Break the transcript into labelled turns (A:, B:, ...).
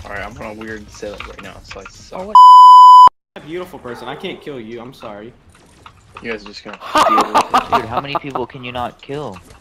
A: Alright, I'm on a weird setup right now, so I suck.
B: Oh,
C: A beautiful person. I can't kill you. I'm sorry.
A: You guys are just gonna deal with it.
B: dude, how many people can you not kill?